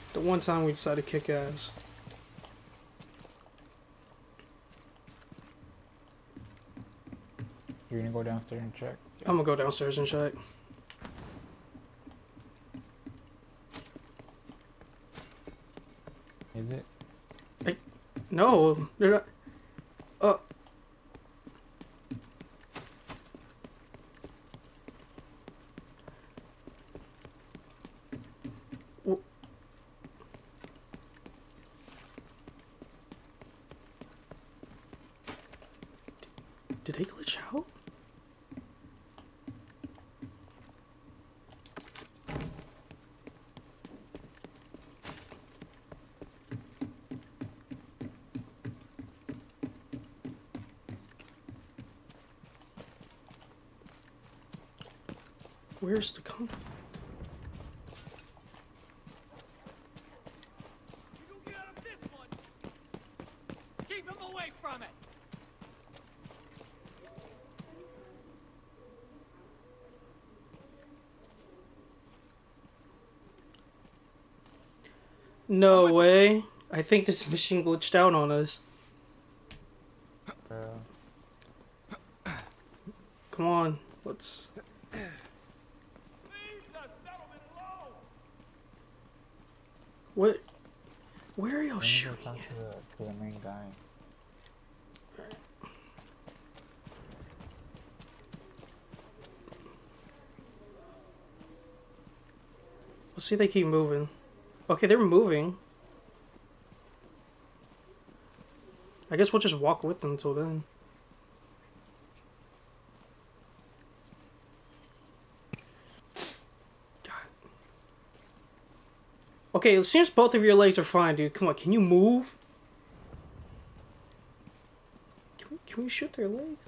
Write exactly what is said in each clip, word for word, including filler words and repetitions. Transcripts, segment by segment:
The one time we decided to kick ass. You're gonna go downstairs and check? I'm gonna go downstairs and check. Is it? Hey, no, they're not. Uh. Did they glitch out? Where's the compass? You get out of this one. Keep him away from it. No way. I think this machine glitched out on us. Uh, Come on, let's... What? Where are y'all let me go shooting talk at? to the, to the main guy. Let's see if they keep moving. Okay, they're moving. I guess we'll just walk with them until then. God. Okay, it seems both of your legs are fine, dude. Come on, can you move? Can we, can we shoot their legs?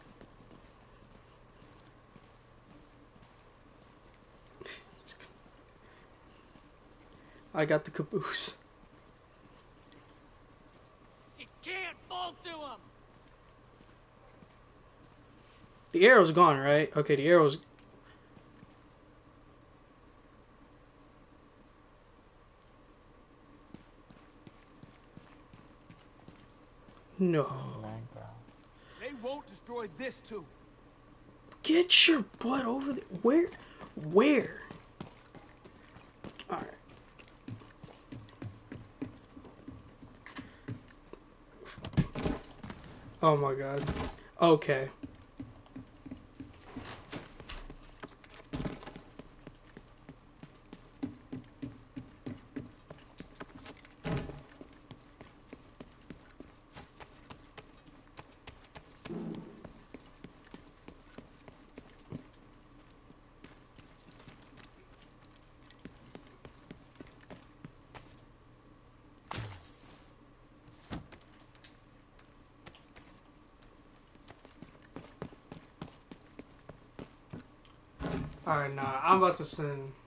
I got the caboose. You can't fall to him. The arrow's gone, right? Okay, the arrow's... No. They won't destroy this too. Get your butt over there. Where? Where? Alright. Oh my god. Okay. Alright, nah, I'm about to send